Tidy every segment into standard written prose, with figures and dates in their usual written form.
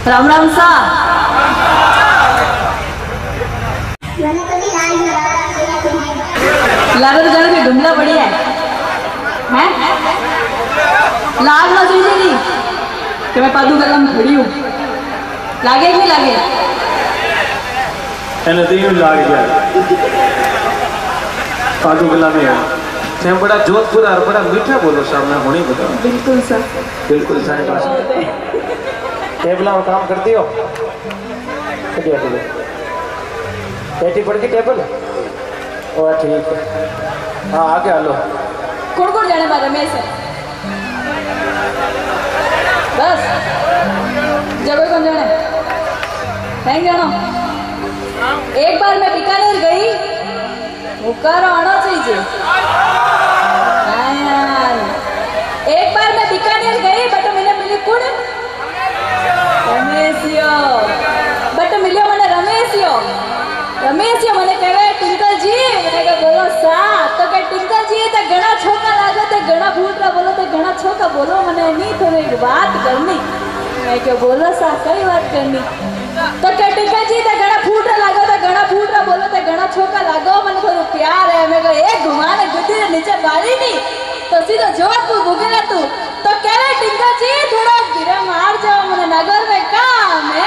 राम राम सा लागे तो जाने की ढूंढना बढ़िया है लाग ना चाहिए नहीं कि मैं पादू गला में खड़ी हूँ लागे कि नहीं लागे लाग गया पादू गला में है बड़ा जोधपुर और बड़ा मीठा बोलो सामने होने बताओ। बिल्कुल सर बिल्कुल सारे पास टेबल में काम करती हो बैठी पड़ की टेबल ओ ठीक है हाँ आगे हलो कौन कौन जाने बारे में से बस जगह कौन जाने थैंक जानो एक बार मैं बीकानेर गई मुकर आना चाहिए एक बार मैं बीकानेर गई बट मैंने मिली कुण रमेशियो बट मिलियो मैंने रमेशियो मैंने कहे टिंकल जी मैंने कहा बोलो सा तो के टिंकल जी तो घना छोका लागो तो घना फूटरा बोलो तो घना छोका बोलो मैंने नहीं थोड़ी एक बात करनी मैं क्या बोलो सा कई बात करनी तो के टिंकल जी तो घना फूटरा लागो तो घना फूटरा बोलो तो घना छोका लागो मैंने थोड़ा प्यार है मैं कहा एक घुमाने गुद्दी ने नीचे बाली नहीं तो सीधा जोधपुर भूखेगा तू तो कह रहे टिंकल जी थोड़ा गिरा मार जाओ मैंने नगर में काम है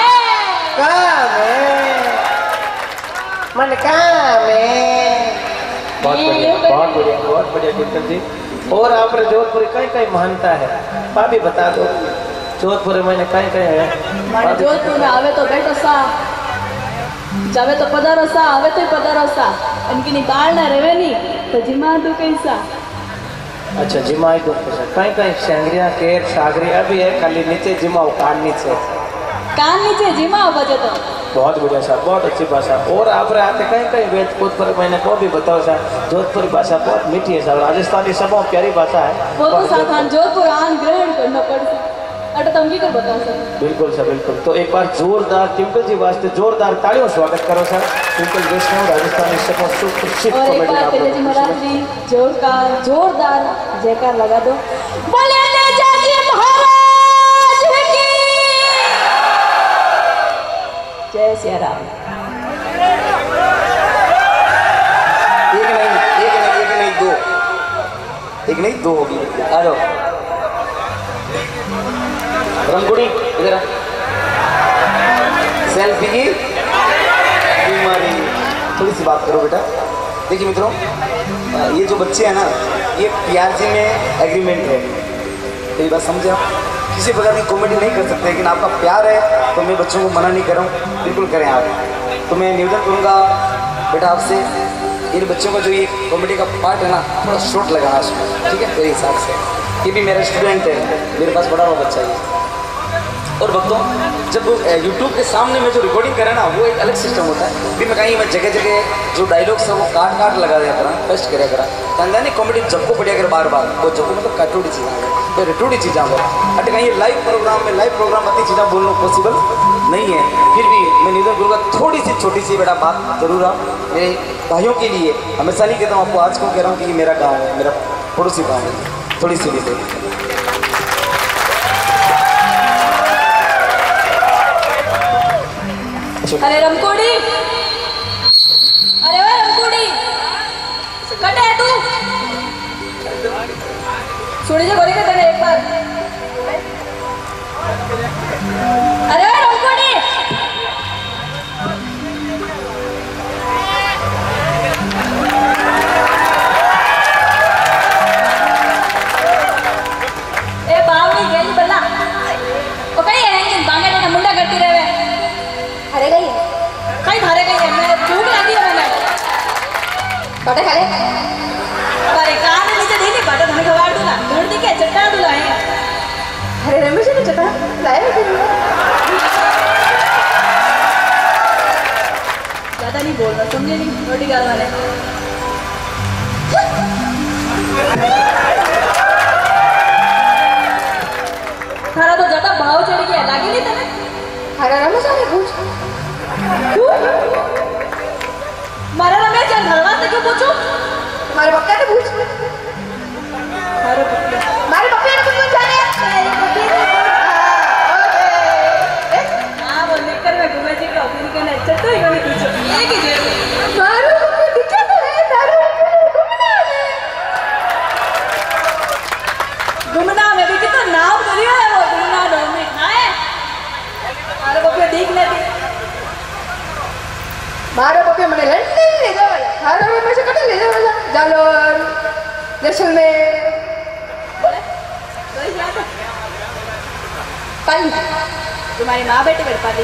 मन काम है बहुत बढ़िया टिंकल जी और आप जोधपुर कहीं कहीं मानता है भाभी बता दो जोधपुर में कहीं कहीं है माने जोधपुर में आवे तो बैठो सा जावे तो पधारो सा आवे तो पधारो सा इनकी निकाल ना रहे नहीं तो जिमा तू कैसा अच्छा जिमाई तो कहीं कहीं शेंगरिया केर सागरिया भी है खाली नीचे जिमाओ कान नीचे जिमाओ बजे तो बहुत बढ़िया साहब बहुत अच्छी भाषा और आप आते कहीं कहीं वेद पर मैंने को भी बताओ साहब जोधपुरी भाषा बहुत मीठी है साहब राजस्थानी सब प्यारी भाषा है वो तो साथ जोधपुर आन ग्रहण करना पड़ता अट तंगी कर बताओ सर बिल्कुल सर बिल्कुल तो एक बार जोरदार टिंकल जी वास्ते जोरदार तालियों स्वागत करो सर टिंकल वैष्णव राजस्थानी सब सुप्रसिद्ध कॉमेडी जी महाराज जी जोरदार जयकार लगा दो बोले जागी महाराज की जय श्री राम एक नहीं दो होगी आ जाओ रंगोड़ी इधर सेल्फी की बीमारी थोड़ी सी बात करो बेटा। देखिए मित्रों ये जो बच्चे हैं ना ये पीआरजी में एग्रीमेंट है तो ये बात समझे आप किसी प्रकार की कॉमेडी नहीं कर सकते लेकिन आपका प्यार है तो मैं बच्चों को मना नहीं कर रहा हूँ बिल्कुल करें आप। तो मैं निवेदन करूँगा बेटा आपसे इन बच्चों का जो ये कॉमेडी का पार्ट है ना थोड़ा शॉर्ट लगाना उसमें ठीक है मेरे हिसाब से। ये भी मेरा स्टूडेंट है मेरे पास बड़ा हुआ बच्चा है और भक्तों जब YouTube के सामने में जो रिकॉर्डिंग करे ना वो एक अलग सिस्टम होता है। भी मैं कहीं मैं जगह जगह जो डायलॉग्स है वो काट लगा दिया करा पेस्ट कराया करा कहता नहीं कॉमेडी जब को पढ़िया कर बार बार वो जब को मतलब कटोड़ी चीज़ा तो रिटोड़ी चीज़ा हो अट कहीं लाइव प्रोग्राम अति चीज़ा बोलना पॉसिबल नहीं है। फिर भी मैं निवेदन करूँगा थोड़ी सी छोटी सी बेटा बात जरूर आप मेरे भाइयों के लिए हमेशा नहीं कहता हूँ आपको आज को कह रहा हूँ कि ये मेरा गाँव है मेरा पड़ोसी गाँव है थोड़ी सी भी अरे रमकोड़ी अरे वो रमकोड़ी कटे है तू सुनी जो बोले तेरे एक बार अरे वो रमकोड़ी ए बावली गई बल्ला ओ कहीं है बांगे ने मुंडा करती रहे अरे गई कहीं धारे गई है मैं भूख लगी है मैंने बटे खा ले अरे कान नीचे दे नहीं बटे धने खवा दूंगा ढूंढ दी के चट्टा दूंगा है अरे रमेश ने चट्टा लाया है ज्यादा नहीं बोलना समझे नहीं रोटी गाल वाले थारा तो ज्यादा भाव चढ़ गया लागे नहीं तने अरे रमेश ने पूछ मारा रमेश धरवा से क्यों पूछूं तुम्हारे बक्का ने पूछ मारे बक्के ने कुछ जाने મારો પપ્પી મને લંડન લઈ જવા છે મારો રમેશ કટે લઈ જવા છે જાલોર જૈસલમેર कोई याद है पाली तुम्हारी माँ बेटी बड़ी पाली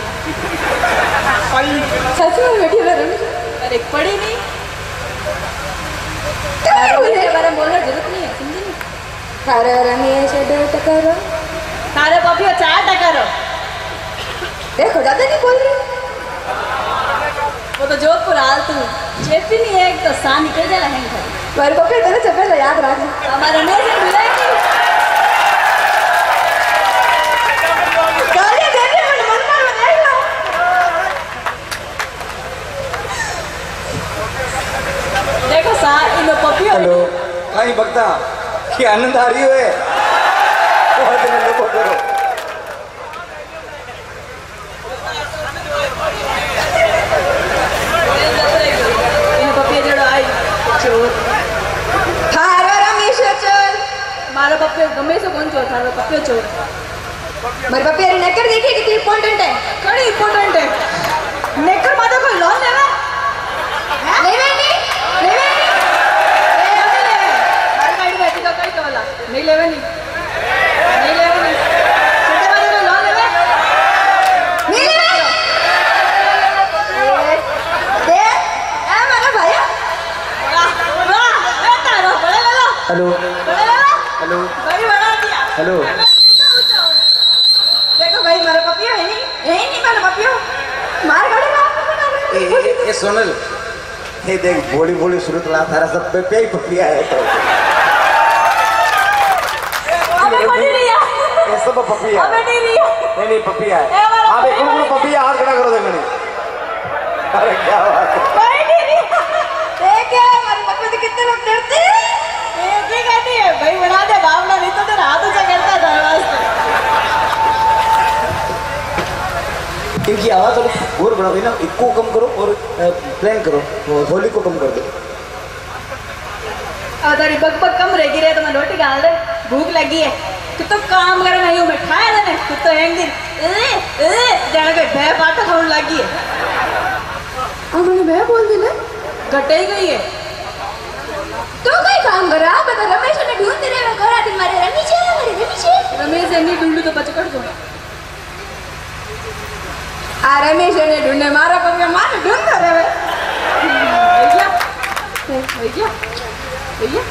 सच में बैठी है रमेश पर एक पढ़ी नहीं क्या बोले के बारे में बोलने की जरूरत नहीं है समझी नहीं थारा रमेश डोट करो सारे पपियो 4 करो देखो ज्यादा नहीं बोल रही वो तो जोधपुर हाल तू चेपी नहीं है एक तो सा निकल जाए हैं घर મારી પપ્પી તને ચપેલા યાદ રાખ हमारा नहीं से मिलेगी ગાલી દેને મને મનમાં દેખ લો देखो सा इन पपियो हेलो कहीं बगता कि आनंद आ रही है बहुत दिन लोगों करो इन पपियो जड़ो आई चोर થારો રમેશ ચલ मारो पपियो गमे से कौन चोर थारो पपियो चोर મારી પપ્પી અરે નકર દેખી कितनी इंपॉर्टेंट है कड़ी इंपॉर्टेंट है नेकर माता कोई लोन लेवे लेवे नहीं मारी गाड़ी बैठी का कई कवला नहीं लेवे नहीं छोटे माता कोई लोन लेवे नहीं लेवे दे ए मारा भाई वाह ए तारो बड़े ले लो हेलो हेलो बड़ी बड़ा दिया हेलो देखो भाई मारा पपियो है नहीं मारा पपियो मार गाड़ी में आपको बना ए सोनल ये देख बोली बोली शुरू तो ला थारा सब पे ही पपिया है तो अबे बड़ी रिया ये सब पपिया अबे नहीं रिया नहीं पपिया ए, है वाला हाँ भाई पपिया है। पपिया हाथ खड़ा करो देखने अरे क्या बात है कोई नहीं रिया देख मारी पप्पी तो कितने लोग डरते हैं ये की कहती है भाई बना दे बावला नहीं तो तेरा हाथ से करता था वास्ते इनकी आवाज थोड़ी और बढ़ाओ ना इको कम करो और प्लान करो और होली को कम कर दो और तेरी बक बक कम रहेगी रे तो मैं रोटी डाल दे भूख लगी है तू तो काम करे नहीं हूँ मैं खाया था ना तू तो एक दिन जाने के भय पाटा खाने लगी है हमने मैं बोल दी ना घटे ही गई है तो कोई काम कर रहा बता रमेश ने ढूंढ रहे मैं करा दिन मारे रमेश रमेश नहीं ढूंढू तो पचकड़ दो आ रमेश ने ढूंढे मारा पपिया मारे ढूंढ रहे भैया भैया भैया